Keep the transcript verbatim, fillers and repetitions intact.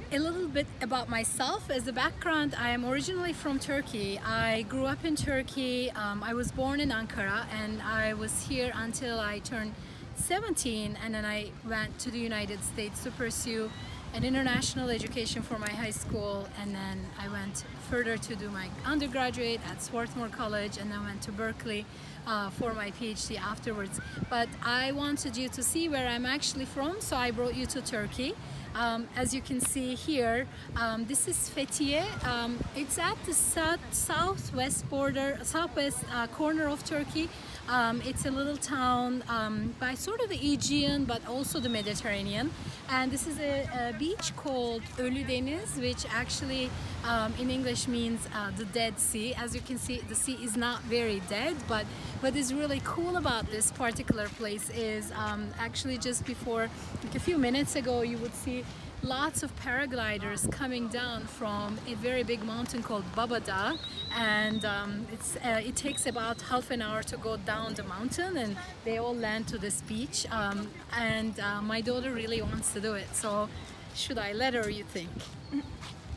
A little bit about myself. As a background, I am originally from Turkey. I grew up in Turkey. Um, I was born in Ankara and I was here until I turned seventeen, and then I went to the United States to pursue an international education for my high school, and then I went further to do my undergraduate at Swarthmore College, and then went to Berkeley uh, for my PhD afterwards. But I wanted you to see where I'm actually from, so I brought you to Turkey. Um, as you can see here, um, this is Fethiye. Um, it's at the south, southwest border, southwest uh, corner of Turkey. Um, it's a little town um, by sort of the Aegean, but also the Mediterranean. And this is a, a beach called Ölüdeniz, which actually um, in English means uh, the Dead Sea. As you can see, the sea is not very dead, but what is really cool about this particular place is um, actually just before, like a few minutes ago, you would see lots of paragliders coming down from a very big mountain called Baba Dağ, and um, it's, uh, it takes about half an hour to go down the mountain, and they all land to this beach. Um, and uh, my daughter really wants to do it, so should I let her, you think?